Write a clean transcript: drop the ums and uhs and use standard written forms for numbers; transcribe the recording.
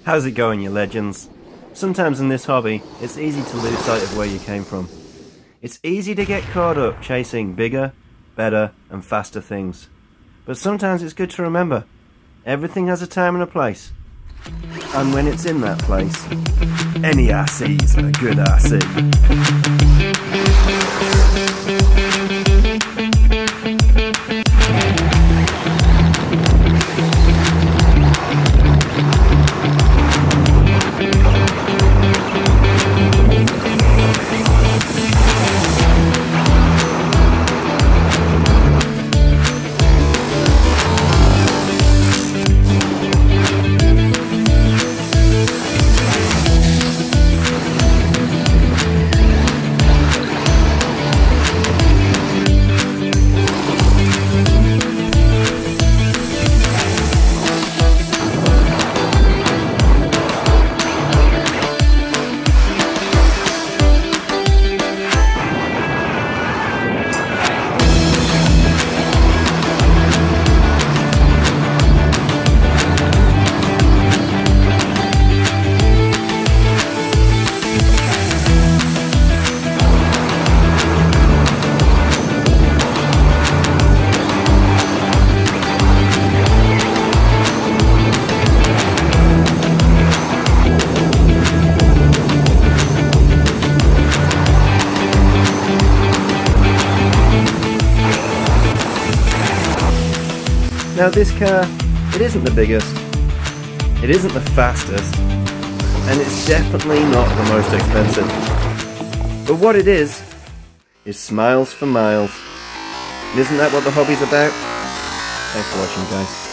How's it going, you legends? Sometimes in this hobby, it's easy to lose sight of where you came from. It's easy to get caught up chasing bigger, better and faster things. But sometimes it's good to remember, everything has a time and a place. And when it's in that place, any RC's a good RC. Now this car, it isn't the biggest, it isn't the fastest, and it's definitely not the most expensive. But what it is smiles for miles. And isn't that what the hobby's about? Thanks for watching, guys.